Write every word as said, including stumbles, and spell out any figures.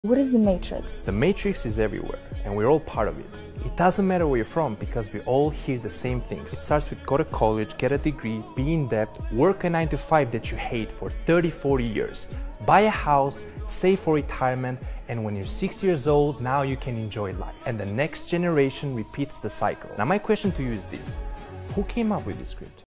What is the matrix? The matrix is everywhere, and we're all part of it. It doesn't matter where you're from because we all hear the same things. It starts with go to college, get a degree, be in debt, work a nine to five that you hate for thirty, forty years, buy a house, save for retirement, and when you're sixty years old, now you can enjoy life. And the next generation repeats the cycle. Now my question to you is this: who came up with this script?